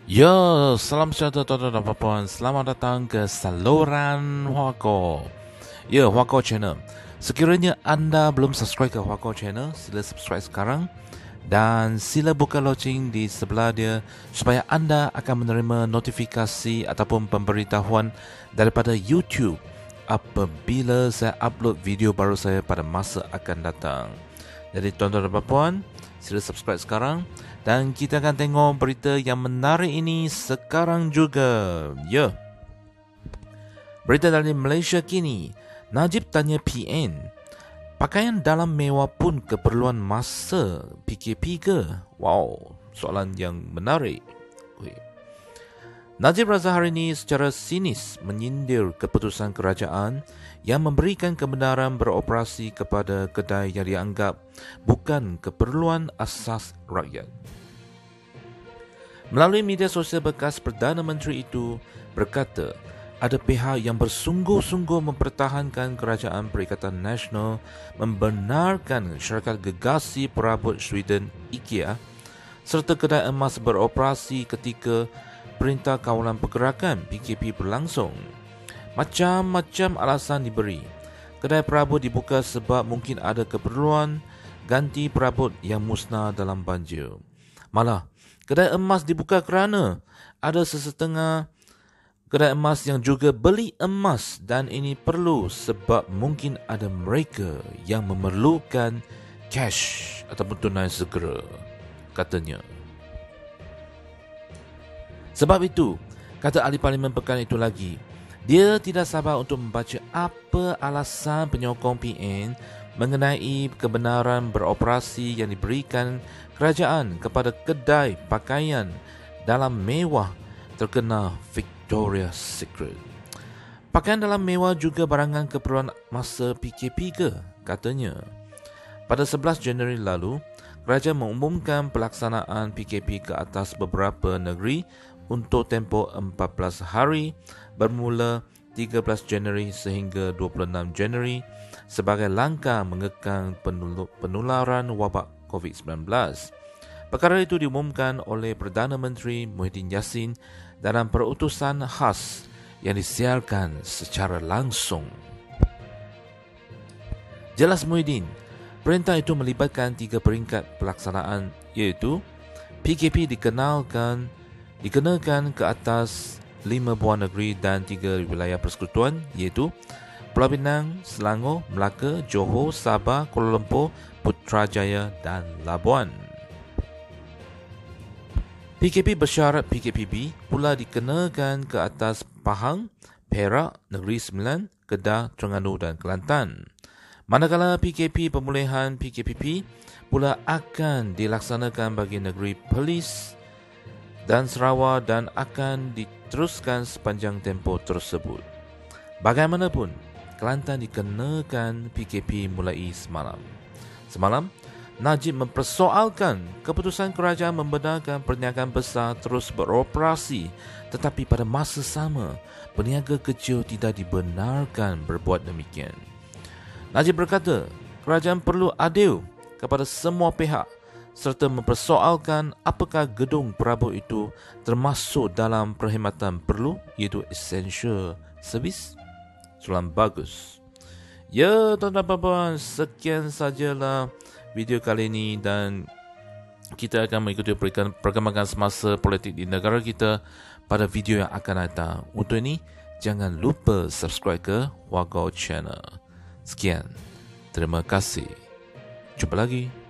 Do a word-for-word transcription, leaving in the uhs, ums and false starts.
Yo, salam sejahtera tuan-tuan dan puan-puan. Selamat datang ke saluran Huako. Ya, Huako Channel. Sekiranya anda belum subscribe ke Huako Channel, sila subscribe sekarang dan sila buka loceng di sebelah dia supaya anda akan menerima notifikasi ataupun pemberitahuan daripada YouTube apabila saya upload video baru saya pada masa akan datang. Jadi tuan-tuan dan puan-puan, sila subscribe sekarang dan kita akan tengok berita yang menarik ini sekarang juga. Ya. Berita dari Malaysia kini. Najib tanya P N, pakaian dalam mewah pun keperluan masa P K P ke? Wow, soalan yang menarik. Ui. Najib Razak hari ini secara sinis menyindir keputusan kerajaan yang memberikan kebenaran beroperasi kepada kedai yang dianggap bukan keperluan asas rakyat. Melalui media sosial bekas Perdana Menteri itu berkata, ada pihak yang bersungguh-sungguh mempertahankan Kerajaan Perikatan Nasional membenarkan syarikat gegasi perabot Sweden IKEA serta kedai emas beroperasi ketika Perintah Kawalan Pergerakan P K P berlangsung. Macam-macam alasan diberi. Kedai perabot dibuka sebab mungkin ada keperluan ganti perabot yang musnah dalam banjir. Malah, kedai emas dibuka kerana ada sesetengah kedai emas yang juga beli emas dan ini perlu sebab mungkin ada mereka yang memerlukan cash ataupun tunai segera, katanya. Sebab itu, kata ahli parlimen pekan itu lagi, dia tidak sabar untuk membaca apa alasan penyokong P N mengenai kebenaran beroperasi yang diberikan kerajaan kepada kedai pakaian dalam mewah terkenal Victoria's Secret. Pakaian dalam mewah juga barangan keperluan masa P K P ke? Katanya. Pada sebelas Januari lalu, kerajaan mengumumkan pelaksanaan P K P ke atas beberapa negeri untuk tempoh empat belas hari bermula tiga belas Januari sehingga dua puluh enam Januari sebagai langkah mengekang penularan wabak covid sembilan belas. Perkara itu diumumkan oleh Perdana Menteri Muhyiddin Yassin dalam perutusan khas yang disiarkan secara langsung. Jelas Muhyiddin, perintah itu melibatkan tiga peringkat pelaksanaan iaitu P K P dikenalkan dikenakan ke atas lima buah negeri dan tiga wilayah persekutuan iaitu Pulau Pinang, Selangor, Melaka, Johor, Sabah, Kuala Lumpur, Putrajaya dan Labuan. P K P bersyarat P K P B pula dikenakan ke atas Pahang, Perak, Negeri Sembilan, Kedah, Terengganu dan Kelantan. Manakala P K P pemulihan P K P P pula akan dilaksanakan bagi negeri Perlis dan Sarawak dan akan diteruskan sepanjang tempoh tersebut. Bagaimanapun, Kelantan dikenakan P K P mulai semalam. Semalam, Najib mempersoalkan keputusan kerajaan membenarkan perniagaan besar terus beroperasi, tetapi pada masa sama, peniaga kecil tidak dibenarkan berbuat demikian. Najib berkata, kerajaan perlu adil kepada semua pihak serta mempersoalkan apakah gedung perabot itu termasuk dalam perkhidmatan perlu iaitu essential service. Soalan bagus. Ya tuan-tuan dan puan, sekian sajalah video kali ini dan kita akan mengikuti perkembangan semasa politik di negara kita pada video yang akan datang. Untuk ini, jangan lupa subscribe ke Huako Channel. Sekian. Terima kasih. Jumpa lagi.